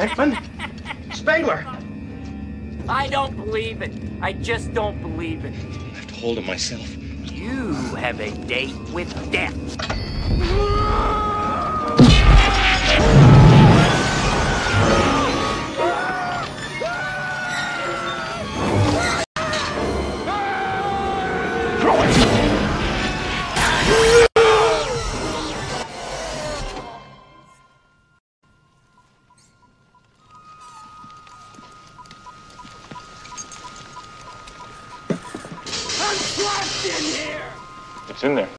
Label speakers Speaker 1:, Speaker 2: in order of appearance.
Speaker 1: Beckman? Spengler!
Speaker 2: I don't believe it. I just don't believe it.
Speaker 3: I have to hold him myself.
Speaker 2: You have a date with death. I'm trapped in here!
Speaker 3: It's in there.